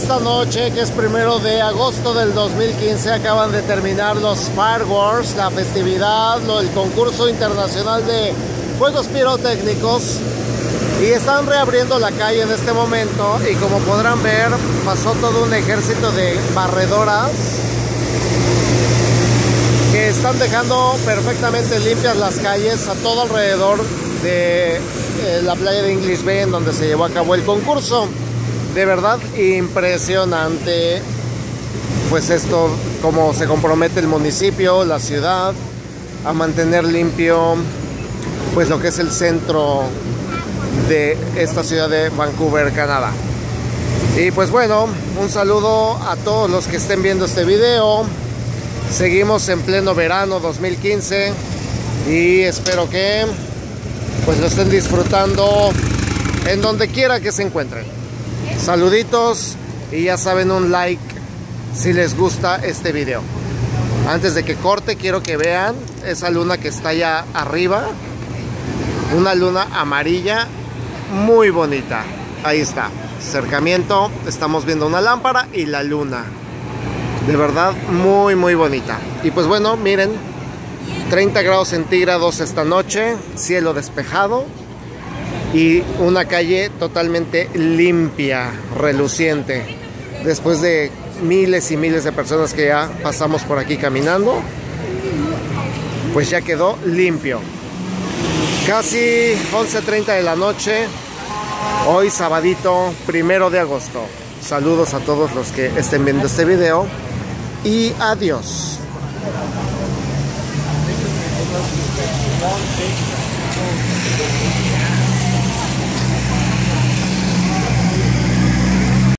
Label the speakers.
Speaker 1: esta noche, que es 1 de agosto del 2015, acaban de terminar los Fireworks, la festividad, el concurso internacional de fuegos pirotécnicos, y están reabriendo la calle en este momento. Y como podrán ver, pasó todo un ejército de barredoras que están dejando perfectamente limpias las calles a todo alrededor de la playa de English Bay, en donde se llevó a cabo el concurso. De verdad impresionante, pues esto, como se compromete el municipio, la ciudad, a mantener limpio pues lo que es el centro de esta ciudad de Vancouver, Canadá. Y pues bueno, un saludo a todos los que estén viendo este video. Seguimos en pleno verano 2015 y espero que pues lo estén disfrutando en donde quiera que se encuentren. Saluditos, y ya saben, un like si les gusta este video. Antes de que corte, quiero que vean esa luna que está allá arriba, una luna amarilla muy bonita. Ahí está, acercamiento, estamos viendo una lámpara y la luna, de verdad muy muy bonita. Y pues bueno, miren, 30 grados centígrados esta noche, cielo despejado y una calle totalmente limpia, reluciente, después de miles y miles de personas que ya pasamos por aquí caminando. Pues ya quedó limpio. Casi 11:30 de la noche, hoy sabadito 1 de agosto. Saludos a todos los que estén viendo este video y adiós.